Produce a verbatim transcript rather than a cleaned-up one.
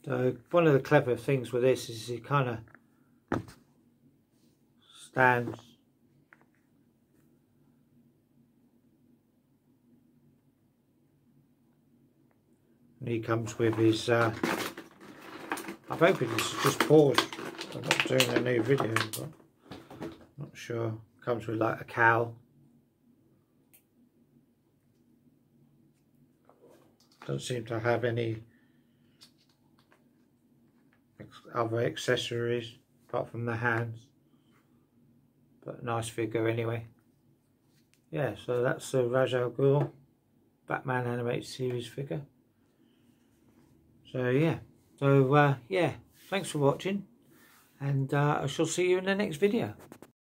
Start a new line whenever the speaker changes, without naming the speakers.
So one of the clever things with this is it kind of stands and he comes with his uh, I'm hoping this is just paused. I'm not doing a new video, but I'm not sure. Comes with like a cowl. Doesn't seem to have any other accessories apart from the hands, but nice figure anyway. Yeah, so that's the Ra's al Ghul Batman animated series figure. So yeah, so uh, yeah, thanks for watching, and uh, I shall see you in the next video.